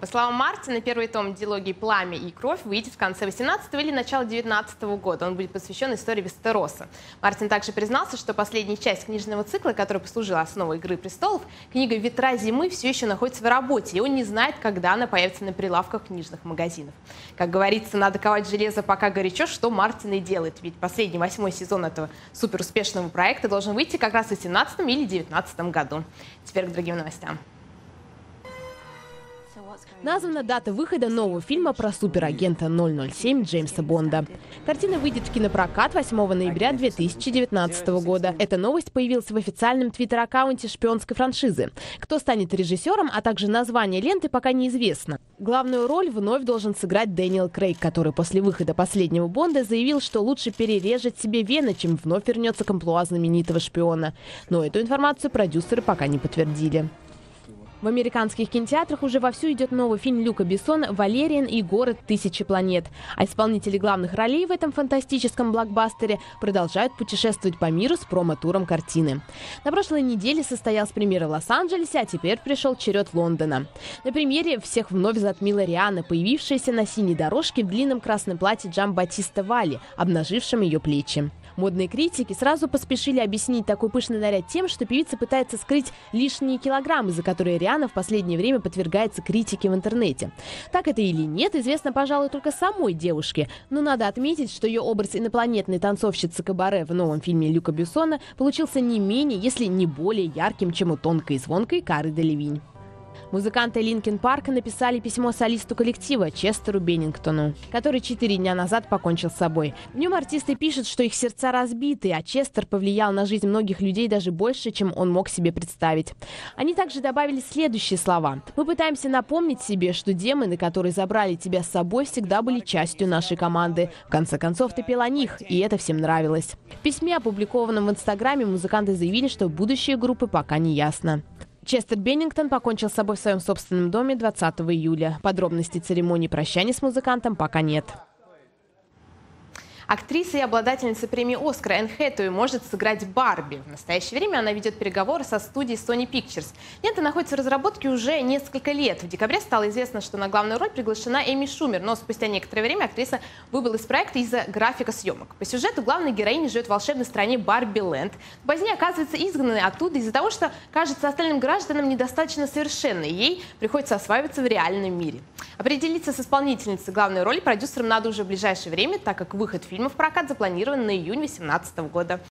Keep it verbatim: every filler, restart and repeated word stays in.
По словам Мартина, первый том дилогии «Пламя и кровь» выйдет в конце восемнадцатого или начало девятнадцатого года. Он будет посвящен истории Вестероса. Мартин также признался, что последняя часть книжного цикла, которая послужила основой «Игры престолов», книга «Ветра зимы», все еще находится в работе, и он не знает, когда она появится на прилавках книжных магазинов. Как говорится, надо ковать железо пока горячо, что Мартин и делает. Ведь последний, восьмой сезон этого суперуспешного проекта должен выйти как раз в восемнадцатом или девятнадцатом году. Теперь к другим новостям. Названа дата выхода нового фильма про суперагента ноль ноль семь Джеймса Бонда. Картина выйдет в кинопрокат восьмого ноября две тысячи девятнадцатого года. Эта новость появилась в официальном твиттер-аккаунте шпионской франшизы. Кто станет режиссером, а также название ленты, пока неизвестно. Главную роль вновь должен сыграть Дэниел Крейг, который после выхода последнего Бонда заявил, что лучше перережет себе вены, чем вновь вернется к амплуа знаменитого шпиона. Но эту информацию продюсеры пока не подтвердили. В американских кинотеатрах уже вовсю идет новый фильм Люка Бессона «Валериан и город тысячи планет». А исполнители главных ролей в этом фантастическом блокбастере продолжают путешествовать по миру с промо-туром картины. На прошлой неделе состоялась премьера в Лос-Анджелесе, а теперь пришел черед Лондона. На премьере всех вновь затмила Рианна, появившаяся на синей дорожке в длинном красном платье Джамбатиста Валли, обнажившем ее плечи. Модные критики сразу поспешили объяснить такой пышный наряд тем, что певица пытается скрыть лишние килограммы, за которые Рианна в последнее время подвергается критике в интернете. Так это или нет, известно, пожалуй, только самой девушке. Но надо отметить, что ее образ инопланетной танцовщицы кабаре в новом фильме Люка Бессона получился не менее, если не более ярким, чем у тонкой и звонкой Кары Делевинь. Музыканты Линкин Парка написали письмо солисту коллектива Честеру Беннингтону, который четыре дня назад покончил с собой. В нем артисты пишут, что их сердца разбиты, а Честер повлиял на жизнь многих людей даже больше, чем он мог себе представить. Они также добавили следующие слова. «Мы пытаемся напомнить себе, что демоны, которые забрали тебя с собой, всегда были частью нашей команды. В конце концов, ты пел о них, и это всем нравилось». В письме, опубликованном в Инстаграме, музыканты заявили, что будущее группы пока не ясно. Честер Беннингтон покончил с собой в своем собственном доме двадцатого июля. Подробностей церемонии прощания с музыкантом пока нет. Актриса и обладательница премии «Оскар» Энн Хэтэуэй может сыграть Барби. В настоящее время она ведет переговоры со студией Sony Pictures. Лента находится в разработке уже несколько лет. В декабре стало известно, что на главную роль приглашена Эми Шумер, но спустя некоторое время актриса выбыла из проекта из-за графика съемок. По сюжету главная героиня живет в волшебной стране Барби-Ленд. Позднее оказывается изгнанной оттуда из-за того, что кажется остальным гражданам недостаточно совершенной. Ей приходится осваиваться в реальном мире. Определиться с исполнительницей главной роли продюсерам надо уже в ближайшее время, так как выход фильма в прокат запланирован на июнь две тысячи восемнадцатого года.